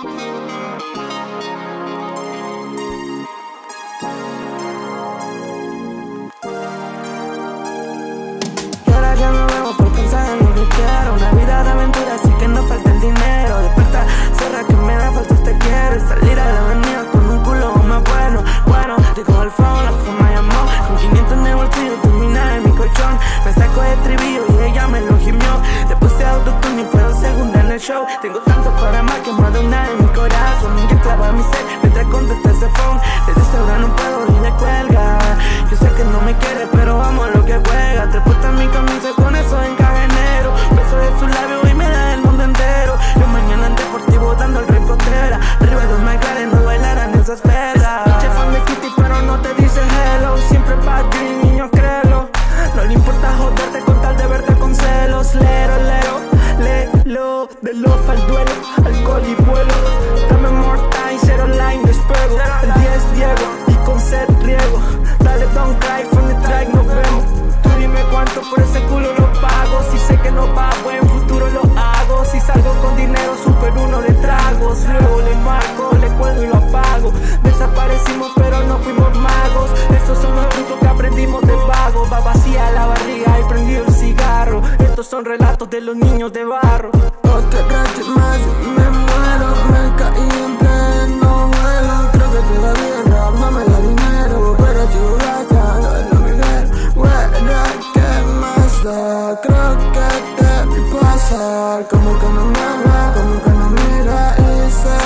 Y ahora ya no vemos por pensar en lo que quiero. Una vida de aventura, así que no falta el dinero. Despierta, cierra que me da falta te quiero. Salir a la avenida con un culo más bueno. Bueno, digo el phone, la fuma llamó. Con 500 en el bolsillo termina en mi colchón. Me saco de estribillo y ella me lo gimió. Le puse autotune y fueron segunda en el show. Tengo tanto para más que más de una en mi corazón. Nunca clava mi ser mientras contesta ese phone. Le dice ahora no puedo y le cuelga. Yo sé que no me quiere pero vamos a lo que juega. Te puesta en mi camisa con eso encaje negro. Beso de su labio y me da el mundo entero. Yo mañana en deportivo dando el recostera. Arriba de un McLaren no bailarán esas perras. Pinche fan de Kitty pero no te dice hello. Siempre bad dream, niño créelo. No le importa joderte con tal de verte con celos. Lero, lero, lelo. De lofa al duelo, alcohol y vuelo. Dame more time, cero line, despego. El 10 Diego y con set riego. Dale don't cry, from the track nos vemos. Tú dime cuánto por ese culo lo pago. Si sé que no va, buen futuro lo hago. Si salgo con dinero, super uno de tragos. Luego le marco, le cuelgo y lo apago. Desaparecimos pero no fuimos magos. Estos son los trucos que aprendimos de vago. Va vacía la barriga y prendió el cigarro. Estos son relatos de los niños de barro. No te raches más, me muero. Me caí en pleno vuelo. Creo que todavía el rap no me da dinero, pero sigo gastando en lo que quiero. Bueno, ¿qué más da? Creo que te vi pasar. Como que no me habla, como que no mira y se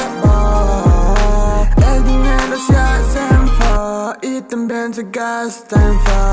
va. El dinero se hace en fa y también se gasta en fa.